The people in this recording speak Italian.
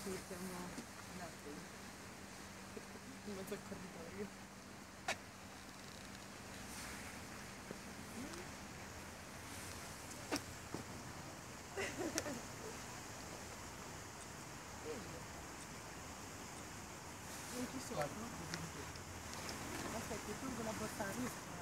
ci mettiamo in attesa. In mezzo al corridoio. Non ci sono. Aspetta, tolgo la borsa a rischio.